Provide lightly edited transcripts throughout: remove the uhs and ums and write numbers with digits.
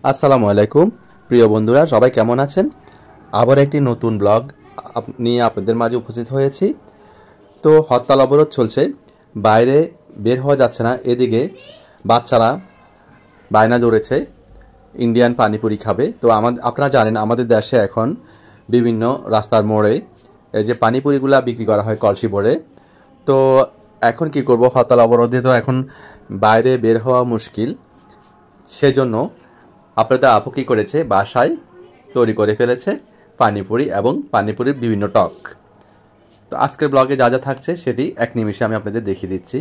আসসালামু আলাইকুম প্রিয় বন্ধুরা, সবাই কেমন আছেন? আবার একটি নতুন ব্লগ নিয়ে আপনাদের মাঝে উপস্থিত হয়েছি। তো হরতাল অবরোধ চলছে, বাইরে বের হওয়া যাচ্ছে না। এদিকে বাচ্চারা বায়না ধরেছে ইন্ডিয়ান পানিপুরি খাবে। তো আপনারা জানেন আমাদের দেশে এখন বিভিন্ন রাস্তার মোড়ে এই যে পানিপুরিগুলা বিক্রি করা হয় কলসি ভরে। তো এখন কি করব, হরতাল অবরোধে তো এখন বাইরে বের হওয়া মুশকিল। সেজন্য আপনাদের আপু কী করেছে, বাসায় তৈরি করে ফেলেছে পানিপুরি এবং পানিপুরির বিভিন্ন টক। তো আজকের ব্লগে যা যা থাকছে সেটি এক নিমিষে আমি আপনাদের দেখিয়ে দিচ্ছি।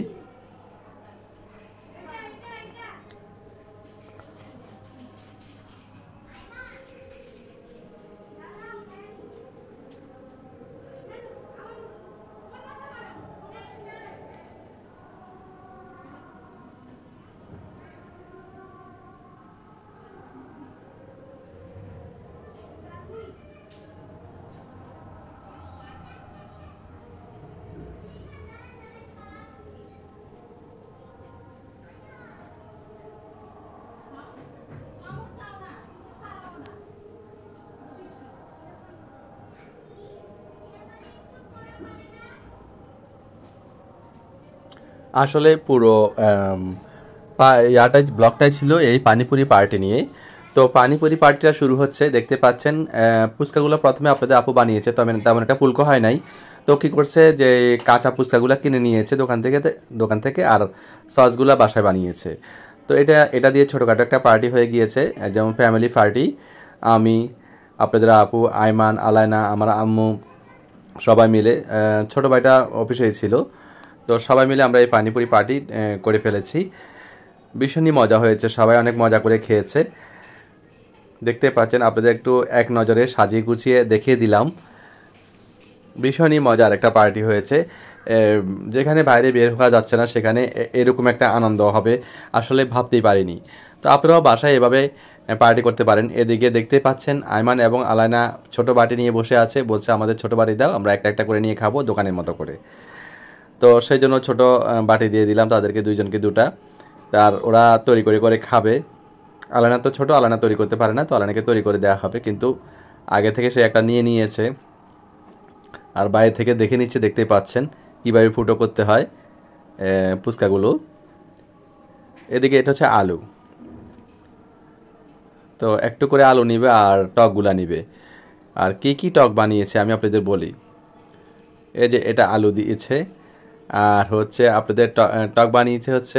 আসলে পুরো ব্লগটাই ছিল এই পানিপুরি পার্টি নিয়ে। তো পানিপুরি পার্টিটা শুরু হচ্ছে, দেখতে পাচ্ছেন ফুচকাগুলো প্রথমে আপনাদের আপু বানিয়েছে, তেমন একটা ফুলকো হয় নাই। তো কী করছে, যে কাঁচা ফুচকাগুলো কিনে নিয়েছে দোকান থেকে আর সসগুলো বাসায় বানিয়েছে। তো এটা দিয়ে ছোটোখাটো একটা পার্টি হয়ে গিয়েছে, যেমন ফ্যামিলি পার্টি। আমি, আপনাদের আপু, আইমান, আলায়না, আমার আম্মু সবাই মিলে, ছোটো ভাইটা অফিসেই ছিল। তো সবাই মিলে আমরা এই পানিপুরি পার্টি করে ফেলেছি। ভীষণই মজা হয়েছে, সবাই অনেক মজা করে খেয়েছে। দেখতে পাচ্ছেন, আপনাদের একটু এক নজরে সাজিয়ে গুছিয়ে দেখিয়ে দিলাম। ভীষণই মজার একটা পার্টি হয়েছে। যেখানে বাইরে বের হওয়া যাচ্ছে না সেখানে এরকম একটা আনন্দ হবে আসলে ভাবতেই পারিনি। তো আপনারাও বাসায় এভাবে পার্টি করতে পারেন। এদিকে দেখতে পাচ্ছেন আয়মান এবং আলায়না ছোট বাটি নিয়ে বসে আছে, বলছে আমাদের ছোট বাটি দাও, আমরা একটা একটা করে নিয়ে খাবো দোকানের মতো করে। তো সেই জন্য ছোটো বাটি দিয়ে দিলাম তাদেরকে, দুইজনকে দুটা। আর ওরা তৈরি করে খাবে। আলানা তো ছোটো, আলানা তৈরি করতে পারে না, তো আলানাকে তৈরি করে দেওয়া হবে। কিন্তু আগে থেকে সে একটা নিয়ে নিয়েছে আর বাইরে থেকে দেখে নিচ্ছে। দেখতেই পাচ্ছেন কীভাবে ফুটো করতে হয় ফুচকাগুলো। এদিকে এটা হচ্ছে আলু, তো একটু করে আলু নিবে আর টকগুলা নিবে। আর কী টক বানিয়েছে আমি আপনাদের বলি। এই যে এটা আলু দিয়েছে, আর হচ্ছে আপনাদের টক বানিয়েছে হচ্ছে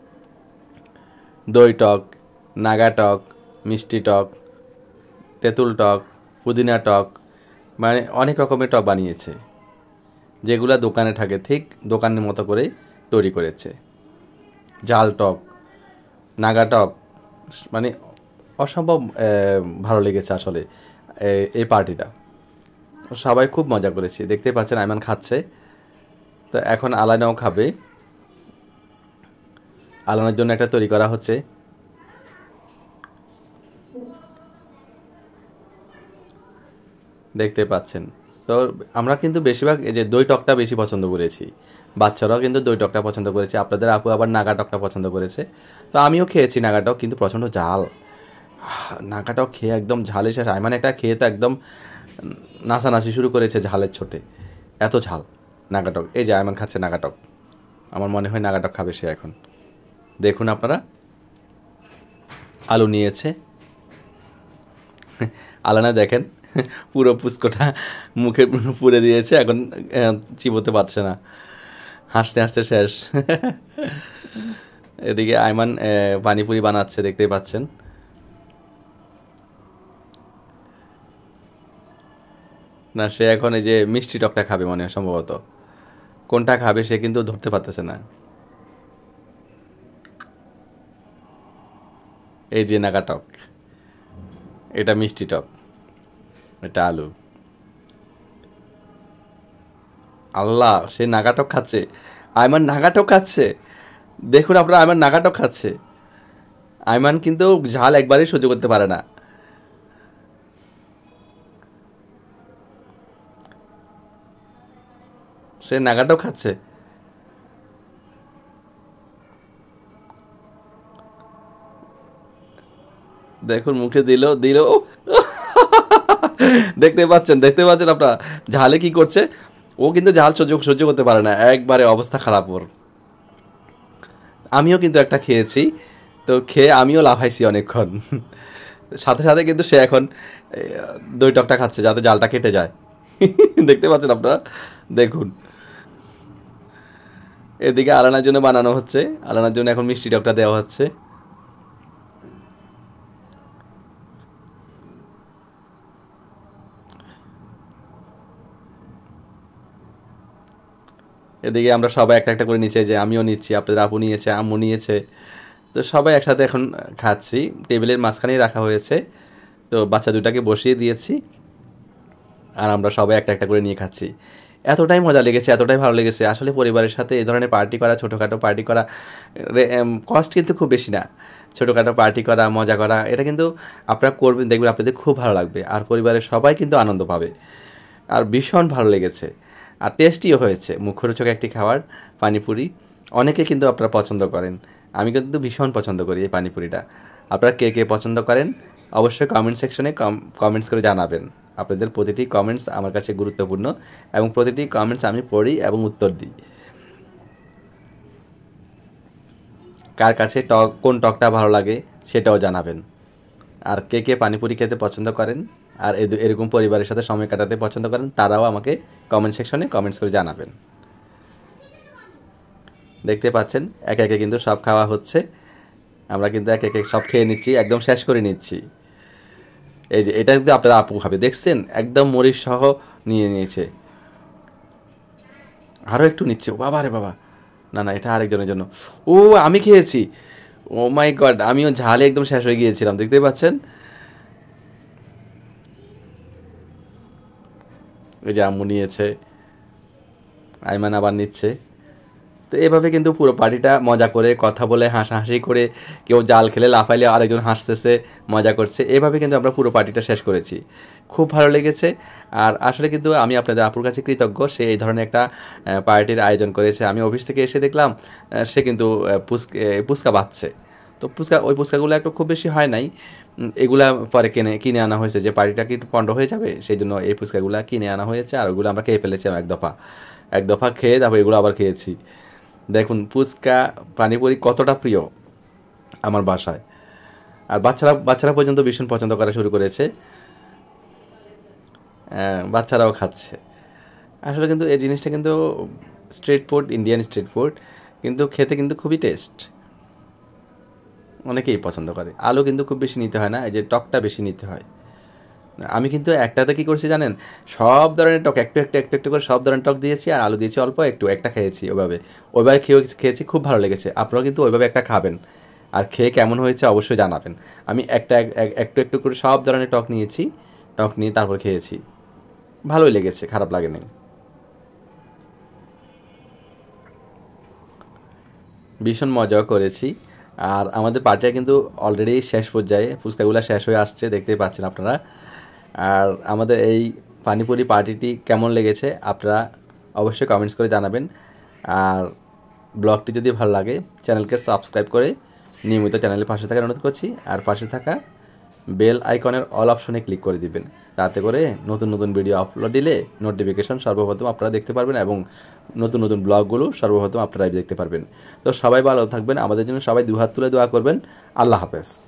দই টক, নাগা টক, মিষ্টি টক, তেঁতুল টক, পুদিনা টক, মানে অনেক রকমের টক বানিয়েছে, যেগুলো দোকানে থাকে ঠিক দোকানের মতো করে তৈরি করেছে। জাল টক, নাগা টক, মানে অসম্ভব ভালো লেগেছে আসলে এই পার্টিটা। সবাই খুব মজা করেছে, দেখতে পাচ্ছেন আইমান খাচ্ছে। তো এখন আলানাও খাবে, আলানার জন্য একটা তৈরি করা হচ্ছে। দেখতে পাচ্ছেন। তো আমরা কিন্তু বেশিরভাগ এই যে দই টকটা বেশি পছন্দ করেছি, বাচ্চারাও কিন্তু দই টকটা পছন্দ করেছে। আপনাদের আপু আবার নাগা টকটা পছন্দ করেছে। তো আমিও খেয়েছি নাগা টক, কিন্তু প্রচণ্ড ঝাল। নাগা টক খেয়ে একদম ঝালে শেষ। আইমান একটা খেয়ে তো একদম নাচানাচি শুরু করেছে ঝালের ছোটে, এত ঝাল নাগা টক। এই যে আইমান খাচ্ছে নাগা টক, আমার মনে হয় নাগা টক খাবে সে এখন। দেখুন আপনারা, আলু নিয়েছে আলানা, দেখেন পুরো পুস্কোটা মুখে পুরে দিয়েছে, এখন চিবোতে পারছে না, হাসতে হাসতে শেষ। এদিকে আইমান পানিপুরি বানাচ্ছে, দেখতেই পাচ্ছেন। না, সে এখন এই যে মিষ্টি টকটা খাবে মনে হয় সম্ভবত। কোনটা খাবে সে কিন্তু ধরতে পারতেছে না। এই যে নাগা টক, এটা মিষ্টি টক, এটা আলু। আল্লাহ, সে নাগাটক খাচ্ছে, আইমান নাগাটক খাচ্ছে। দেখুন আপনারা, আইমান নাগাটক খাচ্ছে। আইমান কিন্তু ঝাল একবারই সহ্য করতে পারে না। সে নাগাটক খাচ্ছে। দেখুন মুখে দিল দিল দেখতে পাচ্ছেন আপনারা ঝালে কি করছে। ও কিন্তু ঝাল সহ্য করতে পারে না, একবারে অবস্থা খারাপ ওর। আমিও কিন্তু একটা খেয়েছি, তো খেয়ে আমিও লাফাইছি অনেকক্ষণ। সাথে সাথে কিন্তু সে এখন দই টকটা খাচ্ছে যাতে জালটা কেটে যায়। দেখতে পাচ্ছেন আপনারা, দেখুন এদিকে আলানার জন্য বানানো হচ্ছে, আলানার জন্য এখন মিষ্টি টকটা দেওয়া হচ্ছে। এদিকে আমরা সবাই একটা একটা করে নিচে, যে আমিও নিচ্ছি, আপনাদের আপু নিয়েছে, আম্মু নিয়েছে, তো সবাই একসাথে এখন খাচ্ছি। টেবিলের মাঝখানেই রাখা হয়েছে, তো বাচ্চা দুটাকে বসিয়ে দিয়েছি আর আমরা সবাই একটা একটা করে নিয়ে খাচ্ছি। এতটাই মজা লেগেছে, এতটাই ভালো লেগেছে। আসলে পরিবারের সাথে এই ধরনের পার্টি করা, ছোটোখাটো পার্টি করা, কস্ট কিন্তু খুব বেশি না। ছোটোখাটো পার্টি করা, মজা করা, এটা কিন্তু আপনারা করবেন, দেখবেন আপনাদের খুব ভালো লাগবে আর পরিবারের সবাই কিন্তু আনন্দ পাবে। আর ভীষণ ভালো লেগেছে আর টেস্টিও হয়েছে, মুখরোচক একটি খাবার পানিপুরি। অনেকে কিন্তু আপনারা পছন্দ করেন, আমি কিন্তু ভীষণ পছন্দ করি এই পানিপুরিটা। আপনারা কে কে পছন্দ করেন অবশ্যই কমেন্ট সেকশনে কমেন্টস করে জানাবেন। আপনাদের প্রতিটি কমেন্টস আমার কাছে গুরুত্বপূর্ণ এবং প্রতিটি কমেন্টস আমি পড়ি এবং উত্তর দিই। কার কাছে কোন টকটা ভালো লাগে সেটাও জানাবেন। আর কে কে পানিপুরি খেতে পছন্দ করেন আর এরকম পরিবারের সাথে সময় কাটাতে পছন্দ করেন তারাও আমাকে কমেন্ট সেকশনে কমেন্টস করে জানাবেন। দেখতে পাচ্ছেন একে একে কিন্তু সব খাওয়া হচ্ছে, আমরা কিন্তু একে একে সব খেয়ে নিচ্ছি, একদম শেষ করে নিচ্ছি। এই যে এটা কিন্তু আপনারা আপু খাবে, দেখছেন একদম মরিচ সহ নিয়ে নিয়েছে। আরও একটু নিচ্ছে, ও বাবা রে বাবা, না না এটা আরেকজনের জন্য। ও আমি খেয়েছি, ও মাই গড, আমিও ঝালে একদম শেষ হয়ে গিয়েছিলাম। দেখতে পাচ্ছেন ওই যে আম্মু নিয়েছে, আইমান আবার নিচ্ছে। তো এভাবে কিন্তু পুরো পার্টিটা মজা করে, কথা বলে, হাসাহাসি করে, কেউ জাল খেলে লাফাইলে আরেকজন হাসতেছে, মজা করছে, এভাবে কিন্তু আমরা পুরো পার্টিটা শেষ করেছি। খুব ভালো লেগেছে। আর আসলে কিন্তু আমি আপনাদের আপুর কাছে কৃতজ্ঞ, সে এই ধরনের একটা পার্টির আয়োজন করেছে। আমি অফিস থেকে এসে দেখলাম সে কিন্তু পুচকা বাচ্ছে। তো ওই পুচকাগুলো একটু খুব বেশি হয় নাই, এগুলা পরে কিনে আনা হয়েছে, যে পার্টিটা কি পণ্ড হয়ে যাবে সেই জন্য এই পুচকাগুলা কিনে আনা হয়েছে। আর ওগুলো আমরা খেয়ে ফেলেছিলাম এক দফা খেয়ে, তারপর এগুলো আবার খেয়েছি। দেখুন ফুচকা পানিপুরি কতটা প্রিয় আমার বাসায়। আর বাচ্চারা পর্যন্ত ভীষণ পছন্দ করা শুরু করেছে, বাচ্চারাও খাচ্ছে। আসলে কিন্তু এই জিনিসটা কিন্তু street food, Indian street food, কিন্তু খেতে কিন্তু খুবই টেস্ট, অনেকেই পছন্দ করে। আলু কিন্তু খুব বেশি নিতে হয় না, এই যে টকটা বেশি নিতে হয়। আমি কিন্তু একটাতে কী করছি জানেন, সব ধরনের টক একটু একটু করে সব ধরনের টক দিয়েছি, আর আলু দিয়েছি অল্প একটু, একটা খেয়েছি। ওইভাবে খেয়েছি, খুব ভালো লেগেছে। আপনারাও কিন্তু ওইভাবে একটা খাবেন, আর খেয়ে কেমন হয়েছে অবশ্যই জানাবেন। আমি একটু করে সব ধরনের টক নিয়েছি, টক নিয়ে তারপর খেয়েছি, ভালোই লেগেছে, খারাপ লাগে নাই। ভীষণ মজাও করেছি। আর আমাদের পার্টিটা কিন্তু অলরেডি শেষ পর্যায়ে, ফুচকাগুলো শেষ হয়ে আসছে, দেখতেই পাচ্ছেন আপনারা। আর আমাদের এই পানিপুরি পার্টিটি কেমন লেগেছে আপনারা অবশ্যই কমেন্টস করে জানাবেন। আর ব্লগটি যদি ভালো লাগে চ্যানেলকে সাবস্ক্রাইব করে নিয়মিত চ্যানেলের পাশে থাকার অনুরোধ করছি। আর পাশে থাকা বেল আইকনের অল অপশনে ক্লিক করে দিবেন, তাতে করে নতুন ভিডিও আপলোড দিলে নোটিফিকেশন সর্বপ্রথম আপনারা দেখতে পারবেন এবং নতুন ব্লগগুলো সর্বপ্রথম আপনারাই দেখতে পারবেন। তো সবাই ভালো থাকবেন, আমাদের জন্য সবাই দুহাত তুলে দোয়া করবেন। আল্লাহ হাফেজ।